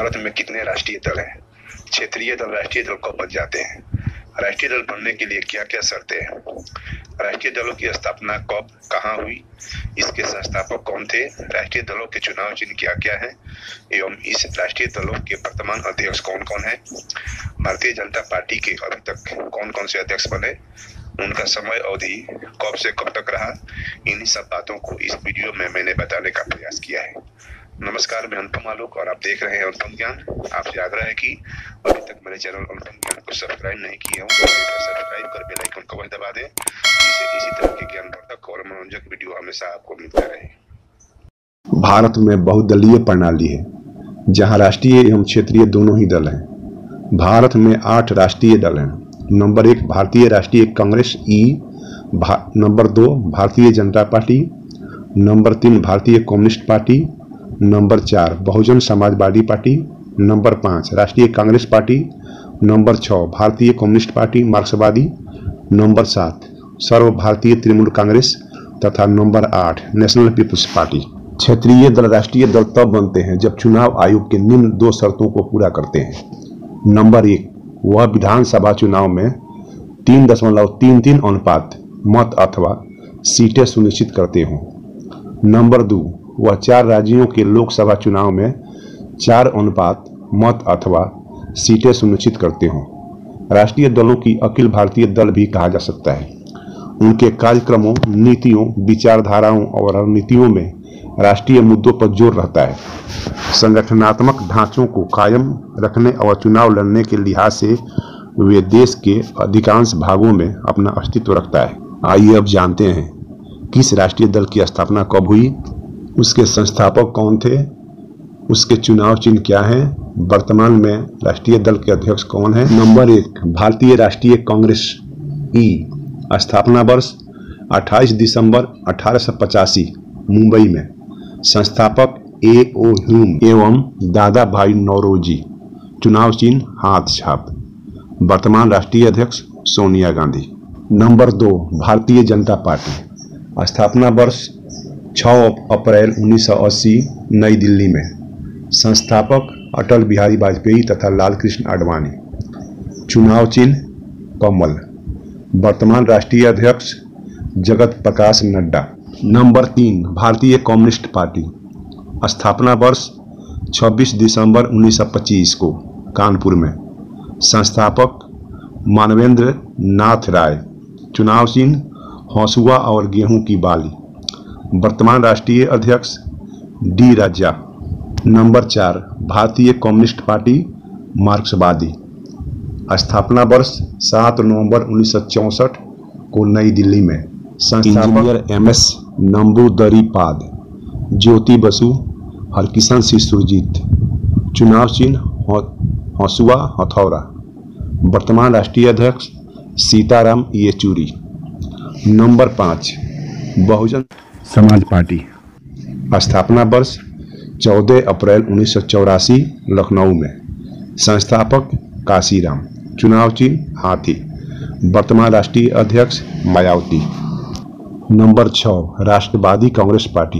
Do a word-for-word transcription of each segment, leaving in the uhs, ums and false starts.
भारत में कितने राष्ट्रीय दल हैं? क्षेत्रीय दल राष्ट्रीय दल कब बन जाते हैं? राष्ट्रीय दल बनने के लिए क्या क्या शर्तें हैं? राष्ट्रीय दलों की स्थापना कब कहाँ हुई? इसके संस्थापक कौन थे? राष्ट्रीय दलों के चुनाव चिन्ह क्या क्या हैं एवं इस राष्ट्रीय दलों के वर्तमान अध्यक्ष कौन कौन है? भारतीय जनता पार्टी के अभी तक कौन कौन से अध्यक्ष बने? उनका समय अवधि कब से कब तक रहा? इन्हीं सब बातों को इस वीडियो में मैंने बताने का प्रयास किया है। नमस्कार, मैं अनुपम आलोक और आप देख रहे हैं अनुपम ज्ञान। आपसे आग्रह है कि अभी तक मेरे चैनल अनुपम ज्ञान को सब्सक्राइब नहीं किए हो तो सब्सक्राइब कर बेल आइकन को दबा दें, जिससे इसी तरह के ज्ञानवर्धक और मनोरंजक वीडियो हमेशा आपको मिलते रहे। भारत में बहुदलीय प्रणाली है, जहां राष्ट्रीय एवं क्षेत्रीय दोनों ही दल हैं। भारत में आठ राष्ट्रीय दल हैं। नंबर एक भारतीय राष्ट्रीय कांग्रेस ई, नंबर दो भारतीय जनता पार्टी, नंबर तीन भारतीय कम्युनिस्ट पार्टी, नंबर चार बहुजन समाजवादी पार्टी, नंबर पाँच राष्ट्रीय कांग्रेस पार्टी, नंबर छः भारतीय कम्युनिस्ट पार्टी मार्क्सवादी, नंबर सात सर्व भारतीय तृणमूल कांग्रेस तथा नंबर आठ नेशनल पीपुल्स पार्टी। क्षेत्रीय दल राष्ट्रीय दल तब बनते हैं जब चुनाव आयोग के निम्न दो शर्तों को पूरा करते हैं। नंबर एक, वह विधानसभा चुनाव में तीन दशमलव तीन तीन अनुपात मत अथवा सीटें सुनिश्चित करते हों। नंबर दो, वह चार राज्यों के लोकसभा चुनाव में चार अनुपात मत अथवा सीटें सुनिश्चित करते हों। राष्ट्रीय दलों की अखिल भारतीय दल भी कहा जा सकता है। उनके कार्यक्रमों, नीतियों, विचारधाराओं और रणनीतियों में राष्ट्रीय मुद्दों पर जोर रहता है। संगठनात्मक ढांचों को कायम रखने और चुनाव लड़ने के लिहाज से वे देश के अधिकांश भागों में अपना अस्तित्व रखता है। आइए अब जानते हैं किस राष्ट्रीय दल की स्थापना कब हुई, उसके संस्थापक कौन थे, उसके चुनाव चिन्ह क्या हैं, वर्तमान में राष्ट्रीय दल के अध्यक्ष कौन हैं। नंबर एक भारतीय राष्ट्रीय कांग्रेस ई, स्थापना वर्ष अट्ठाईस दिसंबर अठारह सौ पचासी मुंबई में। संस्थापक ए ओ ह्यूम एवं दादा भाई नौरोजी। चुनाव चिन्ह हाथ छाप। वर्तमान राष्ट्रीय अध्यक्ष सोनिया गांधी। नंबर दो भारतीय जनता पार्टी। स्थापना वर्ष छः अप्रैल उन्नीस सौ अस्सी नई दिल्ली में। संस्थापक अटल बिहारी वाजपेयी तथा लाल कृष्ण आडवाणी। चुनाव चिन्ह कमल। वर्तमान राष्ट्रीय अध्यक्ष जगत प्रकाश नड्डा। नंबर तीन भारतीय कम्युनिस्ट पार्टी। स्थापना वर्ष छब्बीस दिसंबर उन्नीस सौ पच्चीस को कानपुर में। संस्थापक मानवेंद्र नाथ राय। चुनाव चिन्ह हौसुआ और गेहूं की बाली। वर्तमान राष्ट्रीय अध्यक्ष डी राजा। नंबर चार भारतीय कम्युनिस्ट पार्टी मार्क्सवादी। स्थापना वर्ष सात नवंबर उन्नीस सौ चौंसठ को नई दिल्ली में। Engineer M S Namboodiripad, Jyoti Basu, Harkishan Singh Surjeet. चुनाव चिन्ह हौसुआ हथौड़ा। वर्तमान राष्ट्रीय अध्यक्ष सीताराम येचुरी। नंबर पाँच बहुजन समाज पार्टी। स्थापना वर्ष चौदह अप्रैल उन्नीस सौ चौरासी लखनऊ में। संस्थापक काशीराम। चुनाव चिन्ह हाथी। वर्तमान राष्ट्रीय अध्यक्ष मायावती। नंबर छः राष्ट्रवादी कांग्रेस पार्टी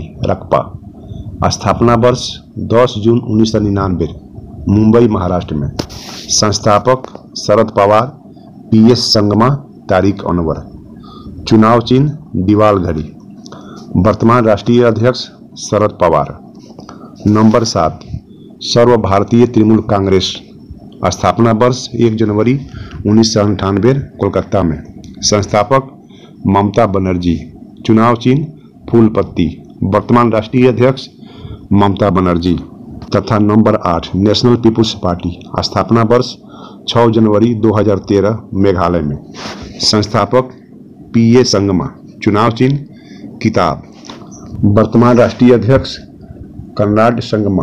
रकपा। स्थापना वर्ष दस जून उन्नीस सौ निन्यानवे मुंबई महाराष्ट्र में। संस्थापक शरद पवार, पी एस संगमा, तारिक अनवर। चुनाव चिन्ह दीवाल घड़ी। वर्तमान राष्ट्रीय अध्यक्ष शरद पवार। नंबर सात सर्व भारतीय तृणमूल कांग्रेस। स्थापना वर्ष एक जनवरी उन्नीस सौ अंठानवे कोलकाता में। संस्थापक ममता बनर्जी। चुनाव चिन्ह फूल पत्ती। वर्तमान राष्ट्रीय अध्यक्ष ममता बनर्जी। तथा नंबर आठ नेशनल पीपुल्स पार्टी। स्थापना वर्ष छः जनवरी दो हज़ार तेरह मेघालय में। संस्थापक पी ए संगमा। चुनाव चिन्ह किताब। वर्तमान राष्ट्रीय अध्यक्ष कर्नाड संगमा।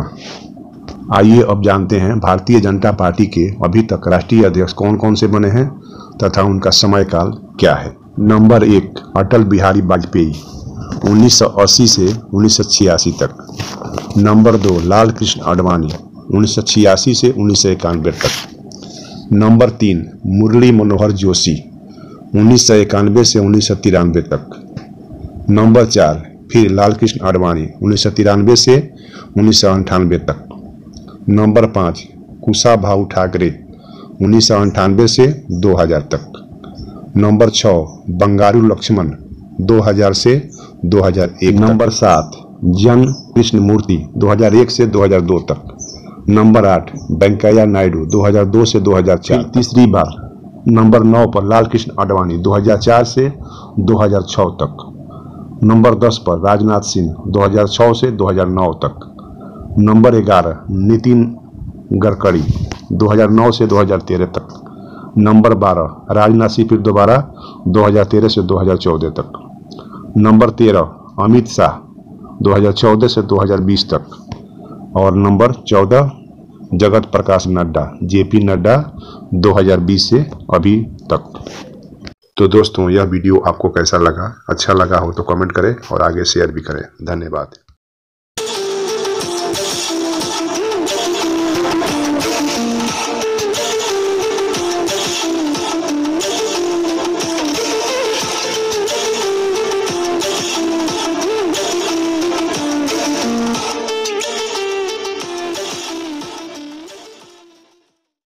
आइए अब जानते हैं भारतीय जनता पार्टी के अभी तक राष्ट्रीय अध्यक्ष कौन कौन से बने हैं तथा उनका समय काल क्या है। नंबर एक अटल बिहारी वाजपेयी, उन्नीस सौ अस्सी से उन्नीस सौ छियासी तक। नंबर दो लाल कृष्ण आडवाणी, उन्नीस सौ छियासी से उन्नीस सौ इक्यानवे तक। नंबर तीन मुरली मनोहर जोशी, उन्नीस सौ इक्यानवे से उन्नीस सौ तिरानवे तक। नंबर चार फिर लाल कृष्ण आडवाणी, उन्नीस सौ तिरानवे से उन्नीस सौ अंठानवे तक। नंबर पाँच कुशाभाऊ ठाकरे उन्नीस सौ अंठानवे से दो हज़ार तक। नंबर छः बंगारू लक्ष्मण दो हज़ार से दो हज़ार एक। नंबर सात जन कृष्णमूर्ति दो हज़ार एक से दो हज़ार दो तक। नंबर आठ वेंकैया नायडू दो हज़ार दो से दो हज़ार चार तीसरी बार। नंबर नौ पर लाल कृष्ण आडवाणी दो हज़ार चार से दो हज़ार छह तक। नंबर दस पर राजनाथ सिंह दो हज़ार छह से दो हज़ार नौ तक। नंबर ग्यारह नितिन गडकरी दो हज़ार नौ से दो हज़ार तेरह तक। नंबर बारह राजनाथ सिंह फिर दोबारा दो हज़ार तेरह से दो हज़ार चौदह तक। नंबर तेरह अमित शाह दो हज़ार चौदह से दो हज़ार बीस तक। और नंबर चौदह जगत प्रकाश नड्डा जेपी नड्डा दो हज़ार बीस से अभी तक। तो दोस्तों यह वीडियो आपको कैसा लगा? अच्छा लगा हो तो कमेंट करें और आगे शेयर भी करें। धन्यवाद।